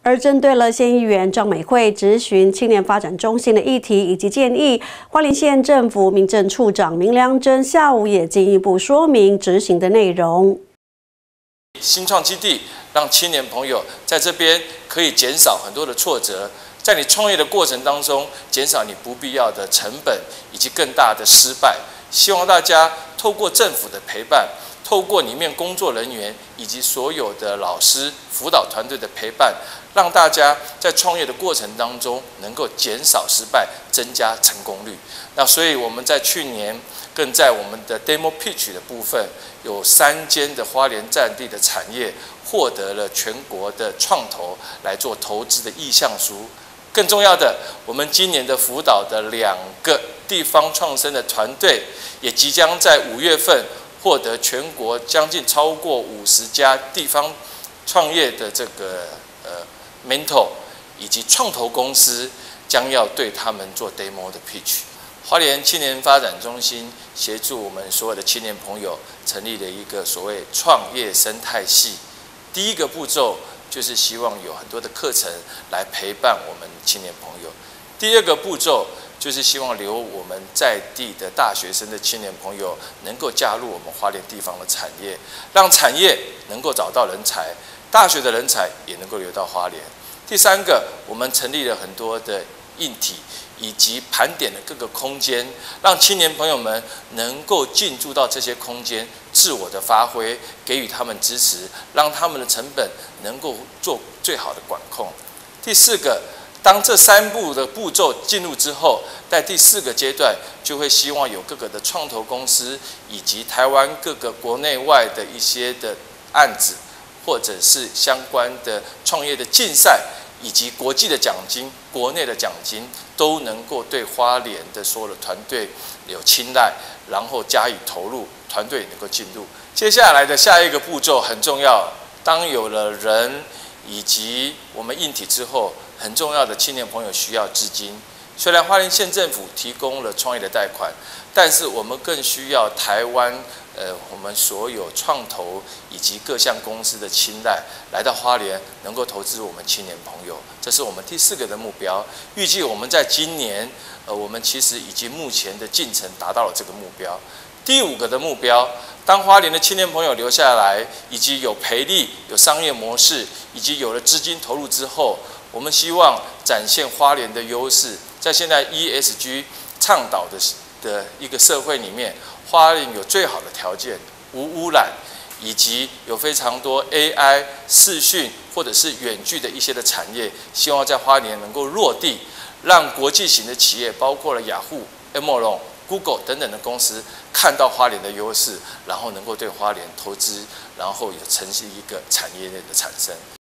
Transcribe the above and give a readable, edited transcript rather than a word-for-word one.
而针对了县议员张美惠质询青年发展中心的议题以及建议，花莲县政府民政处长明良珍下午也进一步说明执行的内容。 新创基地让青年朋友在这边可以减少很多的挫折，在你创业的过程当中，减少你不必要的成本以及更大的失败。希望大家透过政府的陪伴，透过里面工作人员以及所有的老师、辅导团队的陪伴，让大家在创业的过程当中能够减少失败，增加成功率。那所以我们在去年更在我们的 demo pitch 的部分，有3间的花莲在地的产业获得了全国的创投来做投资的意向书。更重要的，我们今年的辅导的2个地方创生的团队，也即将在5月份获得全国将近超过50家地方创业的这个mentor 以及创投公司，将要对他们做 demo 的 pitch。花莲青年发展中心协助我们所有的青年朋友成立了一个所谓创业生态系。第一个步骤就是希望有很多的课程来陪伴我们青年朋友。第二个步骤就是希望留我们在地的大学生的青年朋友能够加入我们花莲地方的产业，让产业能够找到人才，大学的人才也能够留到花莲。第三个，我们成立了很多的硬体，以及盘点了各个空间，让青年朋友们能够进驻到这些空间，自我的发挥，给予他们支持，让他们的成本能够做最好的管控。第四个，当这3步的步骤进入之后，在第4个阶段，就会希望有各个的创投公司，以及台湾各个国内外的一些的案子，或者是相关的创业的竞赛，以及国际的奖金、国内的奖金，都能够对花莲的所有的团队有青睐，然后加以投入，团队能够进入。接下来的下一个步骤很重要，当有了人以及我们硬体之后，很重要的青年朋友需要资金。虽然花莲县政府提供了创业的贷款，但是我们更需要台湾我们所有创投以及各项公司的青睐，来到花莲能够投资我们青年朋友，这是我们第4个的目标。预计我们在今年，我们其实已经目前的进程达到了这个目标。第5个的目标，当花莲的青年朋友留下来，以及有培力、有商业模式，以及有了资金投入之后，我们希望展现花莲的优势，在现在 ESG 倡导的一个社会里面，花莲有最好的条件，无污染，以及有非常多 AI 视讯或者是远距的一些的产业，希望在花莲能够落地，让国际型的企业，包括了雅虎、Amazon、Google 等等的公司看到花莲的优势，然后能够对花莲投资，然后有呈现一个产业链的产生。